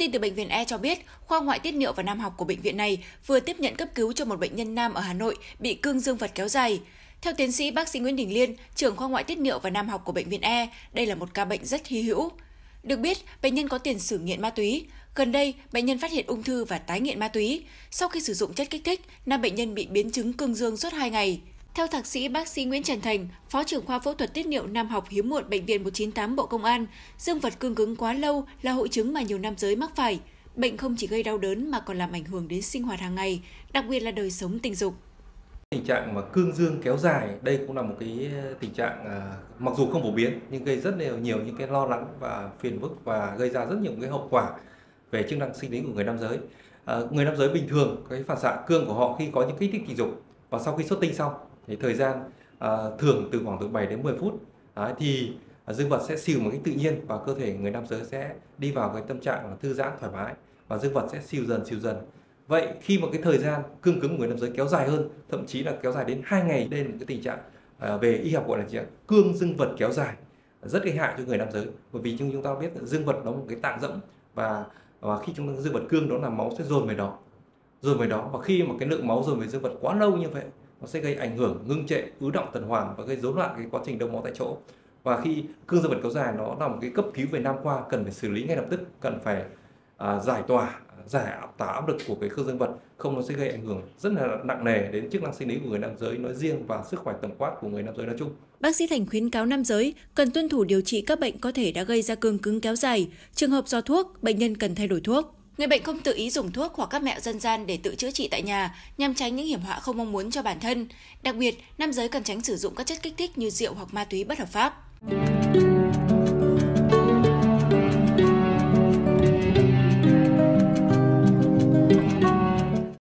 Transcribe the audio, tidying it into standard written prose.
tin từ Bệnh viện E cho biết, khoa ngoại tiết niệu và nam học của bệnh viện này vừa tiếp nhận cấp cứu cho một bệnh nhân nam ở Hà Nội bị cương dương vật kéo dài. Theo tiến sĩ bác sĩ Nguyễn Đình Liên, trưởng khoa ngoại tiết niệu và nam học của bệnh viện E, đây là một ca bệnh rất hy hữu. Được biết, bệnh nhân có tiền sử nghiện ma túy. Gần đây, bệnh nhân phát hiện ung thư và tái nghiện ma túy. Sau khi sử dụng chất kích thích, nam bệnh nhân bị biến chứng cương dương suốt 2 ngày. Theo thạc sĩ bác sĩ Nguyễn Trần Thành, Phó trưởng khoa phẫu thuật tiết niệu nam học hiếm muộn Bệnh viện 198 Bộ Công an, dương vật cương cứng quá lâu là hội chứng mà nhiều nam giới mắc phải. Bệnh không chỉ gây đau đớn mà còn làm ảnh hưởng đến sinh hoạt hàng ngày, đặc biệt là đời sống tình dục. Tình trạng mà cương dương kéo dài, đây cũng là một cái tình trạng mặc dù không phổ biến nhưng gây rất nhiều những cái lo lắng và phiền phức và gây ra rất nhiều cái hậu quả về chức năng sinh lý của người nam giới. Người nam giới bình thường cái phản xạ cương của họ khi có những kích thích tình dục và sau khi xuất tinh xong thì thời gian thường từ khoảng từ 7 đến 10 phút thì dương vật sẽ xìu một cách tự nhiên và cơ thể người nam giới sẽ đi vào cái tâm trạng là thư giãn thoải mái và dương vật sẽ xìu dần. Vậy khi mà cái thời gian cương cứng của người nam giới kéo dài hơn, thậm chí là kéo dài đến 2 ngày, đây là một cái tình trạng về y học gọi là cương dương vật kéo dài, rất gây hại cho người nam giới. Bởi vì chúng ta biết dương vật nó một cái tạng rỗng và khi chúng dương vật cương đó là máu sẽ dồn về đó, và khi mà cái lượng máu dồn về dương vật quá lâu như vậy, nó sẽ gây ảnh hưởng ngưng trệ, ứ đọng tuần hoàn và gây rối loạn cái quá trình đông máu tại chỗ. Và khi cương dương vật kéo dài nó là một cái cấp cứu về nam khoa cần phải xử lý ngay lập tức, cần phải giải tỏa áp lực của cái cương dương vật, không nó sẽ gây ảnh hưởng rất là nặng nề đến chức năng sinh lý của người nam giới nói riêng và sức khỏe tổng quát của người nam giới nói chung. Bác sĩ Thành khuyến cáo nam giới cần tuân thủ điều trị các bệnh có thể đã gây ra cương cứng kéo dài. Trường hợp do thuốc, bệnh nhân cần thay đổi thuốc. Người bệnh không tự ý dùng thuốc hoặc các mẹo dân gian để tự chữa trị tại nhà nhằm tránh những hiểm họa không mong muốn cho bản thân. Đặc biệt, nam giới cần tránh sử dụng các chất kích thích như rượu hoặc ma túy bất hợp pháp.